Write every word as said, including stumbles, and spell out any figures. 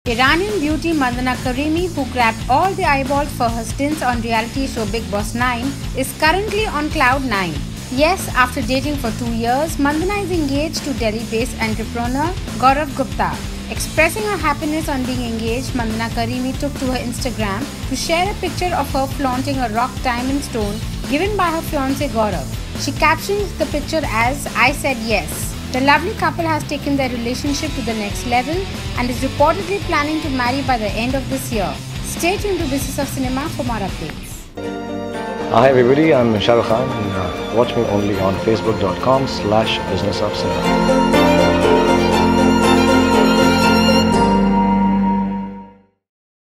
Iranian beauty Mandana Karimi, who grabbed all the eyeballs for her stints on reality show Bigg Boss nine, is currently on cloud nine. Yes, after dating for two years, Mandana is engaged to Delhi-based entrepreneur Gaurav Gupta. Expressing her happiness on being engaged, Mandana Karimi took to her Instagram to share a picture of her flaunting a rock diamond stone given by her fiancé Gaurav. She captions the picture as, "I said yes." The lovely couple has taken their relationship to the next level and is reportedly planning to marry by the end of this year. Stay tuned to Business of Cinema for more updates. Hi everybody, I'm Shah Rukh Khan and uh, watch me only on facebook dot com slash business of cinema.